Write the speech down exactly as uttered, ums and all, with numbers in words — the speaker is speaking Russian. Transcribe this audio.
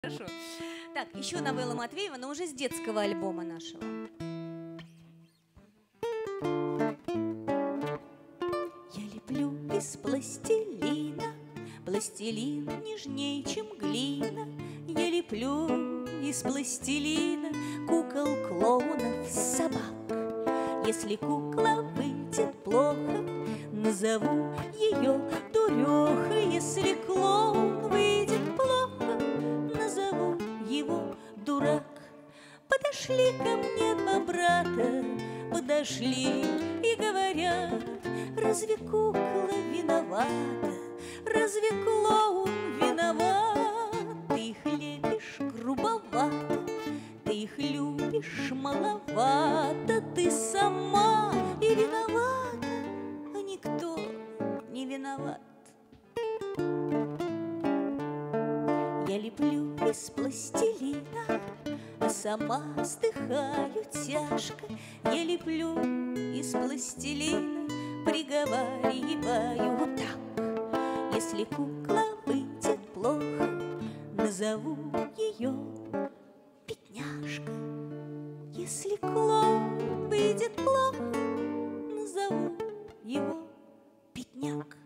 Хорошо. Так, еще новелла Матвеева, но уже с детского альбома нашего. Я леплю из пластилина, пластилин нежней, чем глина. Я леплю из пластилина кукол, клоунов, собак. Если кукла выйдет плохо, назову ее дуреха. Если клоун выйдет плохо, назову его дурак. Подошли ко мне два брата, подошли и говорят: разве кукла виновата, разве клоун виноват? Ты их лепишь грубовато, ты их любишь маловато, ты сама и виновата, а никто не виноват. Я леплю из пластилина, а сама вздыхаю тяжко. Я леплю из пластилина, приговариваю вот так: если кукла выйдет плохо, назову ее бедняжка. Если клоун выйдет плохо, назову его бедняк.